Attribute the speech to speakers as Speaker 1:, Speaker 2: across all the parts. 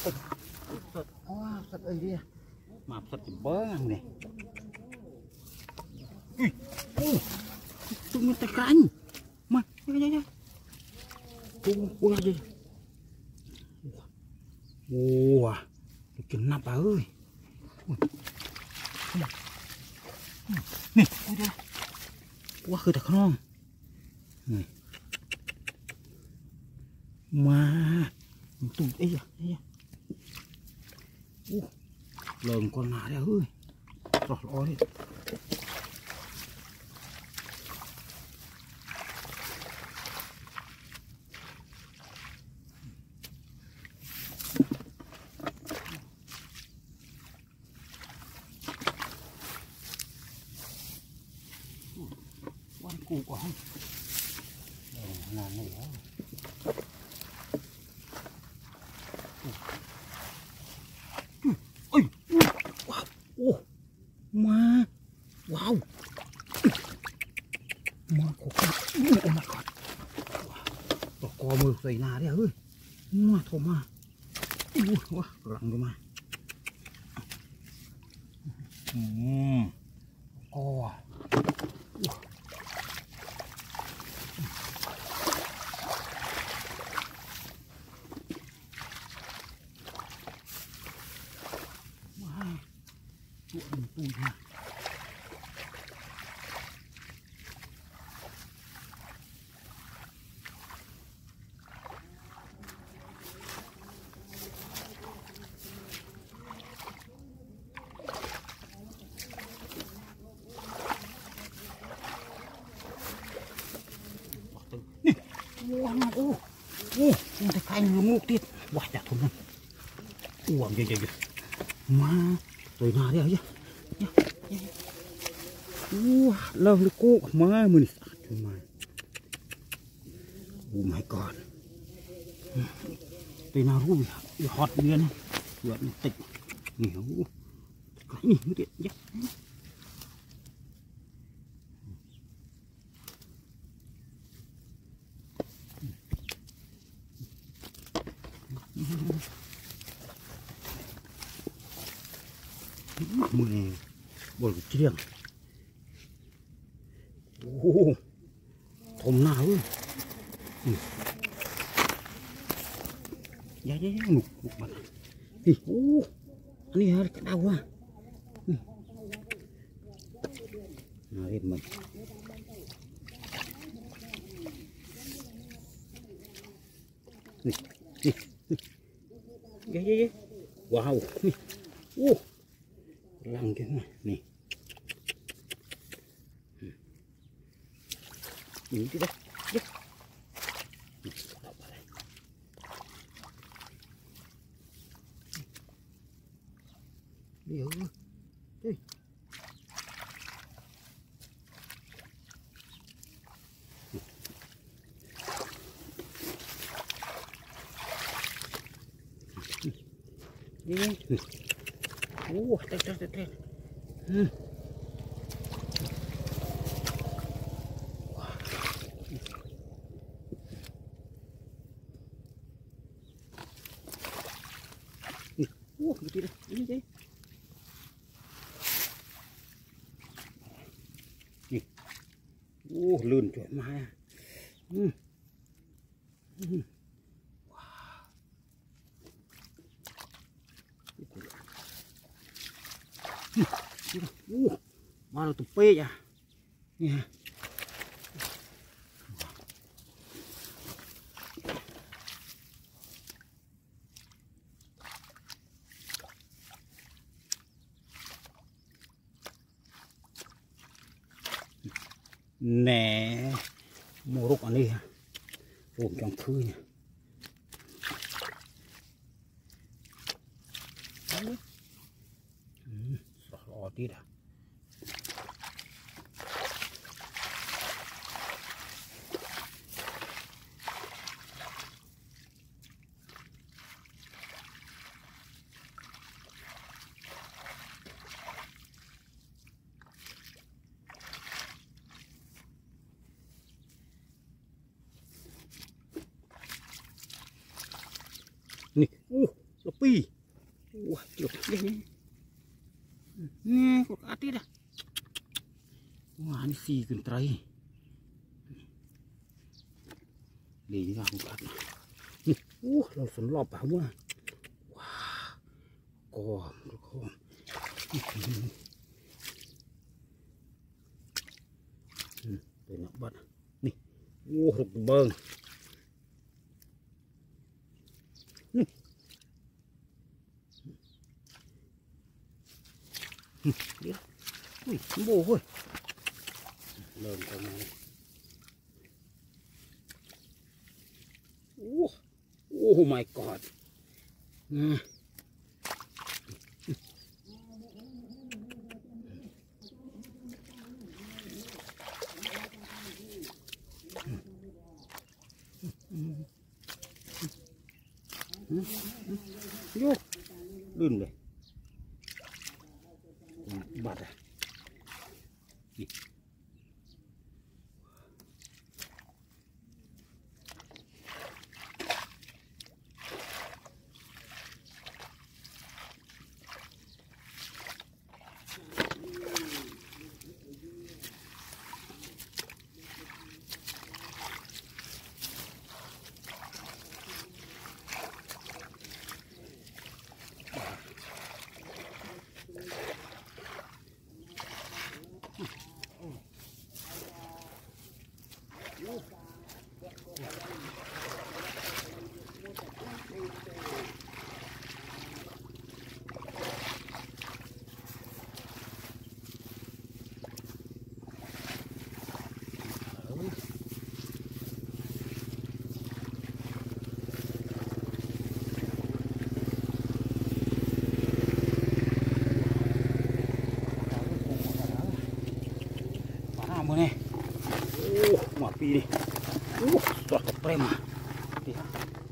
Speaker 1: sật ơi đi mà sật bớ ngang này tung lên tay cánh mà tung qua đi wow kinh nắp ơi nè quá khơi thật không mà tung ấy à lờn con nã đấy ơi rồi ơi quan cụ quá làm này đó ôi wow ma wow ma có con oh my god có co mưa dày nà đấy ơi ma thô ma wow lặng rồi mà co tui ha cái canh luôn ngục tiết quả chả thùng uổng gì mà rồi nào đấy lâu cô má mình mà oh my god tôi nào rui hot điên luận tịch nhiều cái gì nữa điện nhé mười bồi chiêng thùng nào ơi dạ nục mặt thì anh đi cái đau quá nào em mình dạ wow lăng cái này nè nhìn cái đấy điều đi đi tê đi lươn chuyện mai mà tụi pê à nha nè mua rục anh đi ôm trong khơi nè lo tí đã nè, nó pi chuột đây nè có cá tít à anh xì cần trai đi ra không cáเราสนรอบป่าวะว้ากอเป็นนักบัตรนี่โอ้หกเบิ้งเดี๋ยวอุ้ยโบ้เว้ยเริ่มตรงนี้โอ้ my god นะโยลื่นเลยบาดอ่ะนี่มาเนี่ยโอ้หมาปีนี่โอ้สดเปรี้ยมาดีฮะ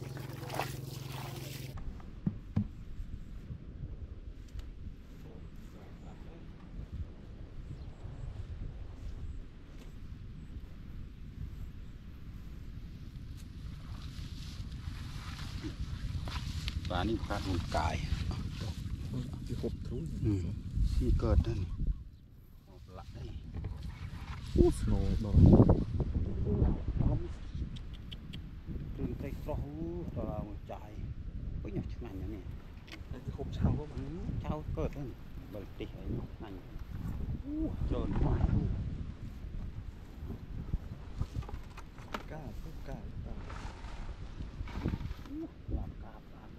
Speaker 1: ปลานี่ขาดหุ่นกายที่ครบทุกที่เกิดนั่นละได้โอ้สโนว์ดอกตื่นใจโซ่ตัวเราใจก็ยังช่างอย่างนี้ที่ครบเช้าก็เช้าเกิดนั่นบริติอะไรนั่นโอ้เจอหน่อยกล้าพูดกล้าหลับกล้า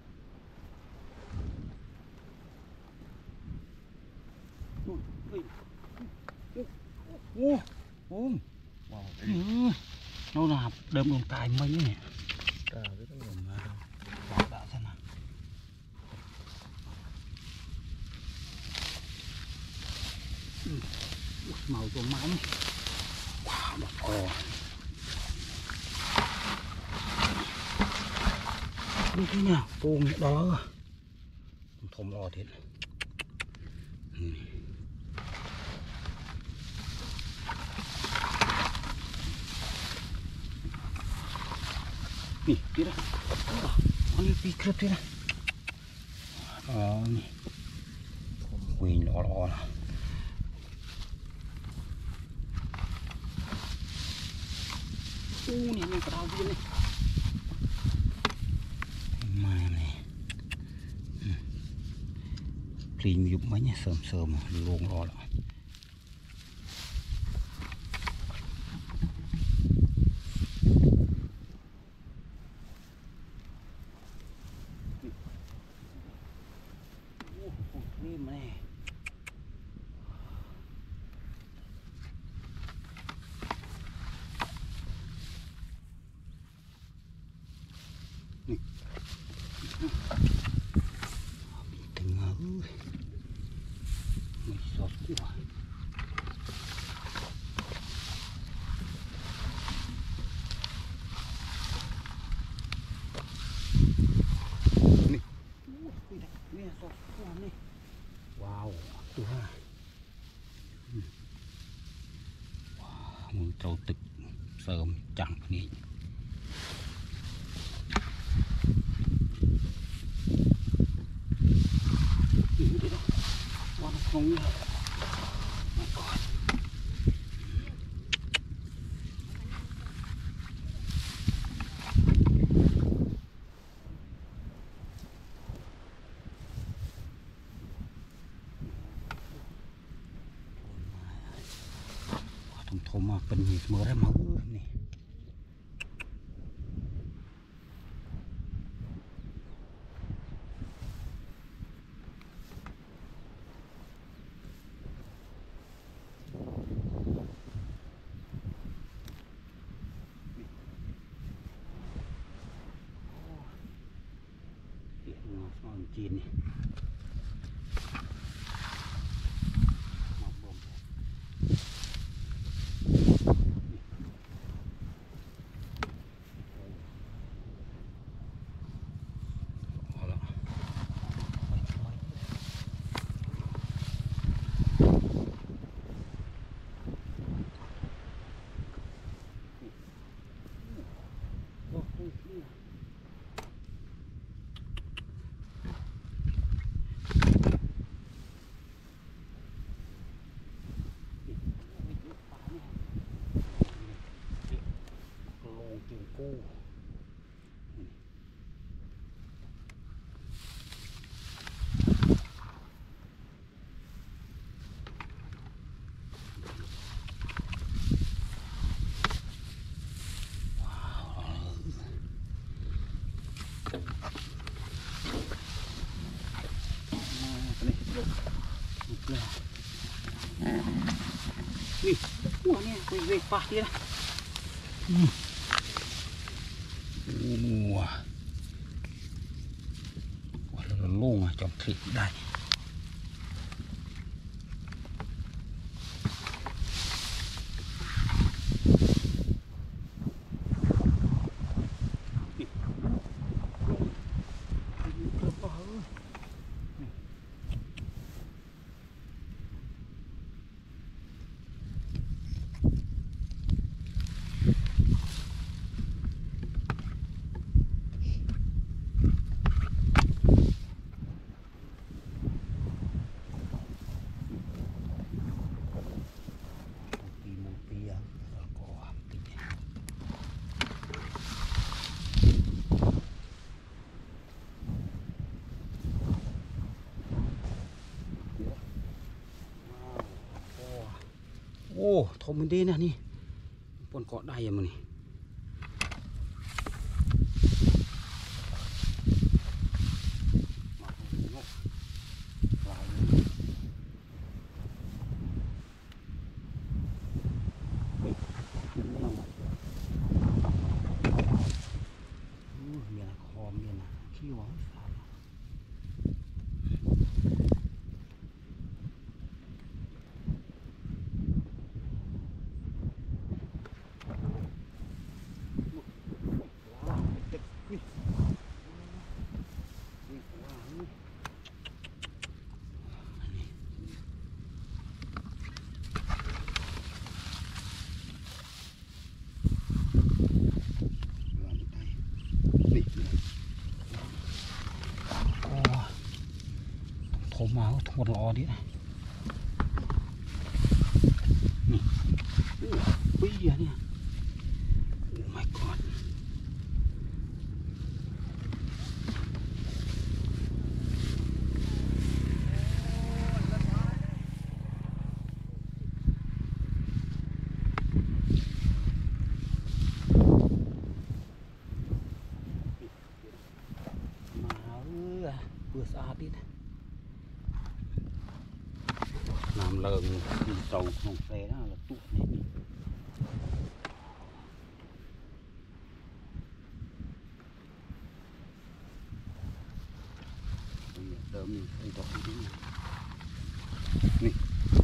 Speaker 1: โอ้โหว้าวเราหนาเดิมลงตายมั้ยเนี่ยกล้าไม่ต้องลงมาด่าซะนะเมาตัวไม้ว้าวแบบอ๋อนี่ที่เนี่ยปูมดอถมรอเด็ดนี่ที่ละอันนี้ปีคลิปที่ละอ๋อนี่วิ่งรอนะนี่มันกระดาษวิ่งเลยมาเลยพลีมียุบไหมเนี่ยเสริมลงรอแล้วนี่มาเลยถึงไม่สดดีกว่านี่สดตัวนี่ว้าวตัวมือโตตึกเสริมจังนี่ không nhá. Thom màเป็นหินมือได้มั้งนี่เดี๋ยวงอสอนจีนนี่Wih, wah ni, wih, pah dia lah. Wah, wah, lông à, trong thịt đây. Ô, thôm bên đây nè, nè. Con cọ đầy mà nè. Miền là kho, miền là khiêu á. Thôm máu, một lọ đi này. Ui kìa nè. Oh my god. Vừa xa đi này. Làm lợn đi trầu không xe đó là tụt này. Đỡ mình thấy rõ cái này. Nè.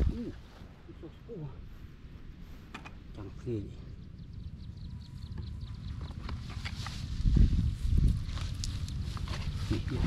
Speaker 1: Chẳng phê nhỉ. Nè.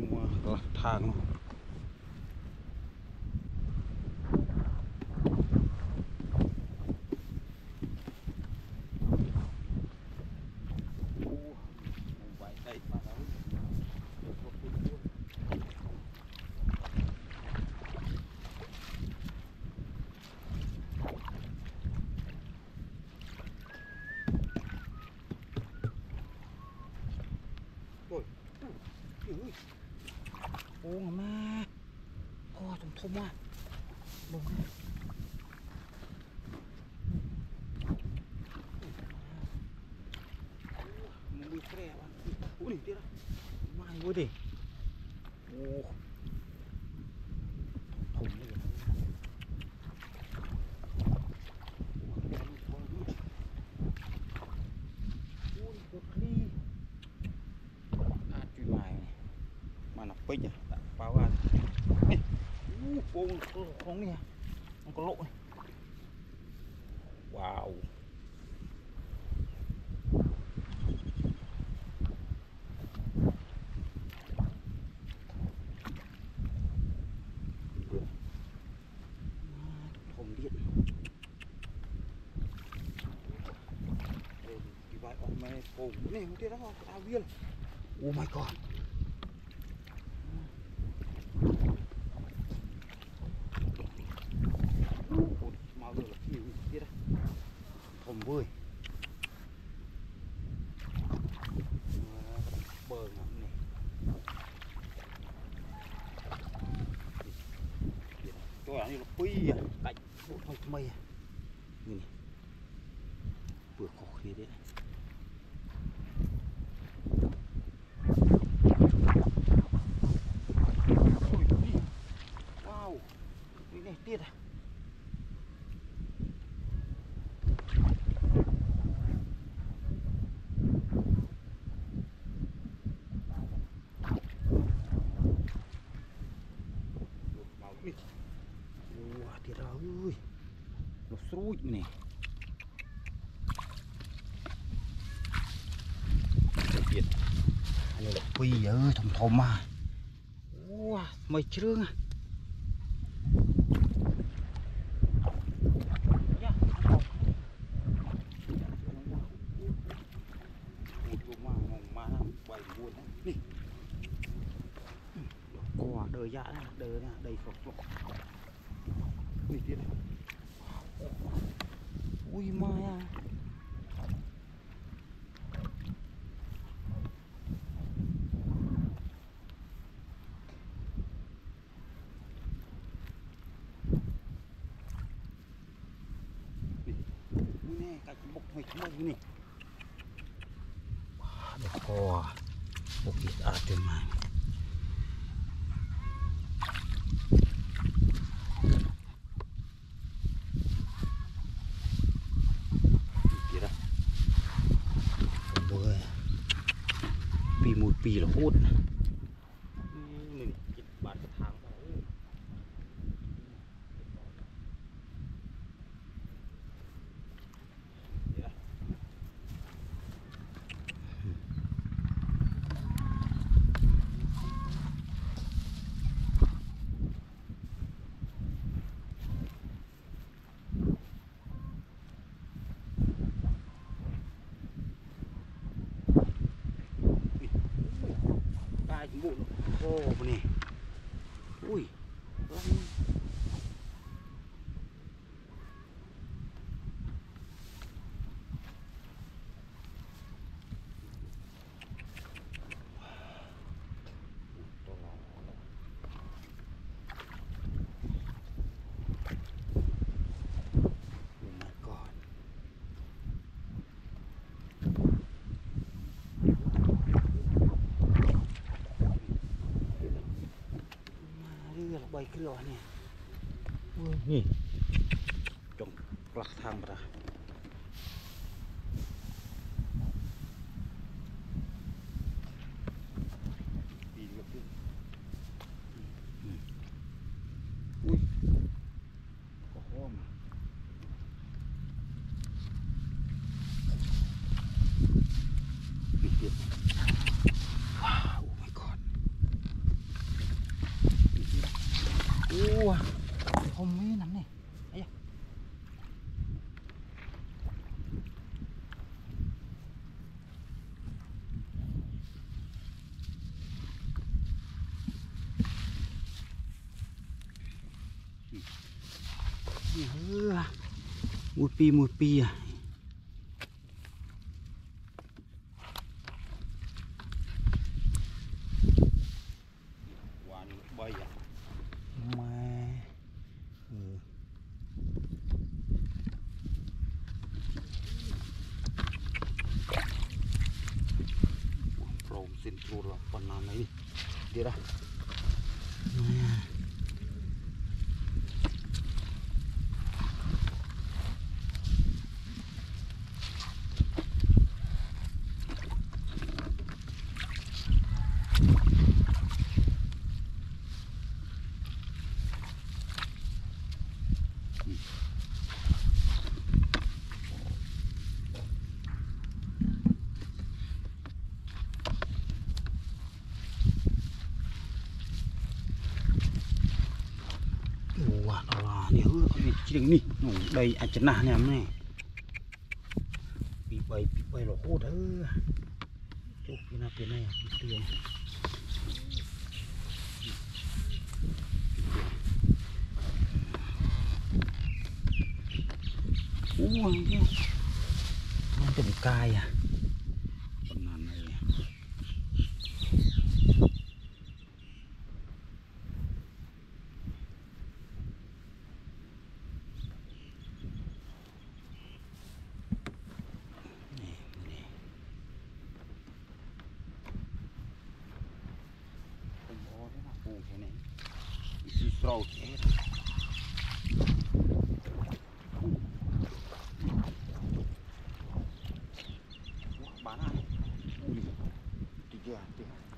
Speaker 1: thang ô mà ô thùng thùng à bông mùi khre bạn ui đi ra mai vui đi ô thùng này ui cột ly truy mài mà nó pích à đã bao ăn con này không có lộ này wow thùng điện cái vài ông mày phồng này không biết đó không tao viên oh my god màu được là nhiều biết đấy thùng vui bờ ngắm này cho anh nó quy à cạnh bộ thôi mây à nhìn vừa khổ khi đấy wow cái này tiết à thiệt ơi nó sôi này thiệt anh này là phi ơi thầm thầm mà wow mày trương à đời dạ đời nè đầy phật phật ui tiết ui mai à nè cái bốc hơi mông này được co bốc biệt ở trên mày một pì là hốt mình bán cái tháng bộ khô này ui bay cái lò này nè trồng lạc thang ra ui có hôm wow oh my god không mấy nắm này ấy mùi pi à bay à mẹ rồng xin chua rồi còn làm mấy đi ra nhớ chỉ đừng đi đây à chân nào em này bị bay là hốt đó chỗ phía này à tươi nó trồng cay à con này stroke bán ai tiga